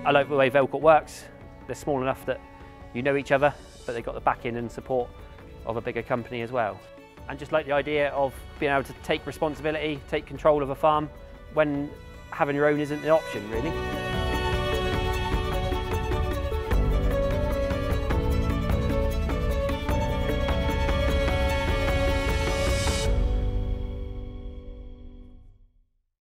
I like the way Velcourt works. They're small enough that you know each other, but they've got the backing and support of a bigger company as well. And just like the idea of being able to take responsibility, take control of a farm when having your own isn't an option really.